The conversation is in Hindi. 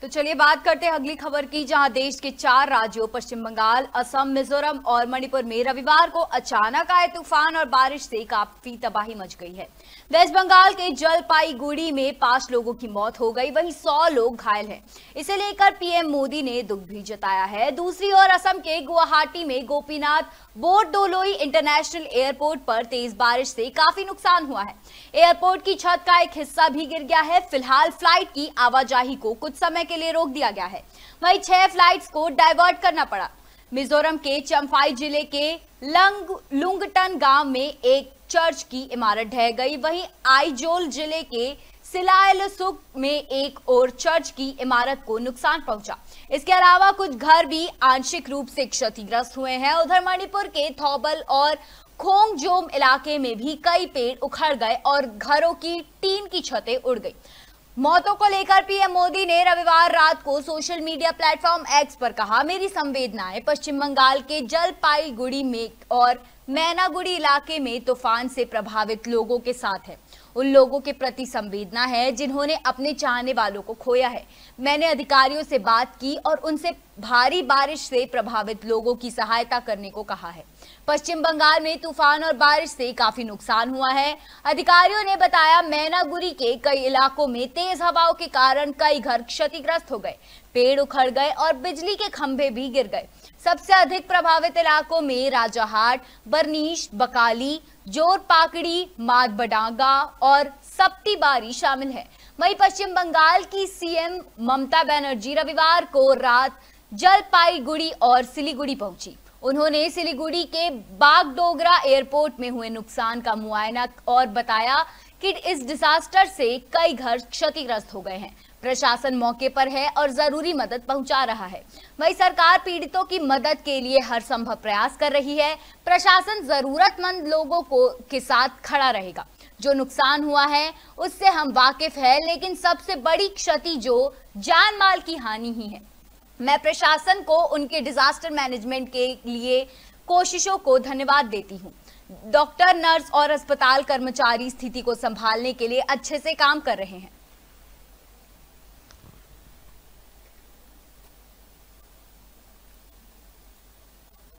तो चलिए बात करते हैं अगली खबर की, जहां देश के 4 राज्यों पश्चिम बंगाल, असम, मिजोरम और मणिपुर में रविवार को अचानक आए तूफान और बारिश से काफी तबाही मच गई है। वेस्ट बंगाल के जलपाईगुड़ी में 5 लोगों की मौत हो गई, वहीं 100 लोग घायल हैं। इसे लेकर पीएम मोदी ने दुख भी जताया है। दूसरी ओर असम के गुवाहाटी में गोपीनाथ बोरदोलोई इंटरनेशनल एयरपोर्ट पर तेज बारिश से काफी नुकसान हुआ है। एयरपोर्ट की छत का एक हिस्सा भी गिर गया है। फिलहाल फ्लाइट की आवाजाही को कुछ समय के लिए रोक दिया गया है। वहीं 6 फ्लाइट्स को डाइवर्ट करना पड़ा। मिजोरम के चंफाई जिले के लुंगटन गांव में एक चर्च की इमारत ढह गई। वहीं आइजोल जिले के सिलायलसुक में एक और चर्च की इमारत को नुकसान पहुंचा। इसके अलावा कुछ घर भी आंशिक रूप से क्षतिग्रस्त हुए हैं। उधर मणिपुर के थौबल और खोंगजोम इलाके में भी कई पेड़ उखड़ गए और घरों की टीन की छतें उड़ गई। मौतों को लेकर पीएम मोदी ने रविवार रात को सोशल मीडिया प्लेटफॉर्म एक्स पर कहा, मेरी संवेदनाएं पश्चिम बंगाल के जलपाईगुड़ी में और मैनागुड़ी इलाके में तूफान से प्रभावित लोगों के साथ है। उन लोगों के प्रति संवेदना है जिन्होंने अपने चाहने वालों को खोया है। मैंने अधिकारियों से बात की और उनसे भारी बारिश से प्रभावित लोगों की सहायता करने को कहा है। पश्चिम बंगाल में तूफान और बारिश से काफी नुकसान हुआ है। अधिकारियों ने बताया, मैनागुड़ी के कई इलाकों में तेज हवाओं के कारण कई घर क्षतिग्रस्त हो गए, पेड़ उखड़ गए और बिजली के खंभे भी गिर गए। सबसे अधिक प्रभावित इलाकों में राजाहाट, बरनीश, बकाली, जोरपाकड़ी, मादबडांगा और सप्तीबारी शामिल है। वहीं पश्चिम बंगाल की सीएम ममता बनर्जी रविवार को रात जलपाईगुड़ी और सिलीगुड़ी पहुंची। उन्होंने सिलीगुड़ी के बागडोगरा एयरपोर्ट में हुए नुकसान का मुआयना और बताया कि इस डिजास्टर से कई घर क्षतिग्रस्त हो गए हैं। प्रशासन मौके पर है और जरूरी मदद पहुंचा रहा है। वहीं सरकार पीड़ितों की मदद के लिए हर संभव प्रयास कर रही है। प्रशासन जरूरतमंद लोगों के साथ खड़ा रहेगा। जो नुकसान हुआ है उससे हम वाकिफ है, लेकिन सबसे बड़ी क्षति जो जान माल की हानि ही है। मैं प्रशासन को उनके डिजास्टर मैनेजमेंट के लिए कोशिशों को धन्यवाद देती हूँ। डॉक्टर, नर्स और अस्पताल कर्मचारी स्थिति को संभालने के लिए अच्छे से काम कर रहे हैं।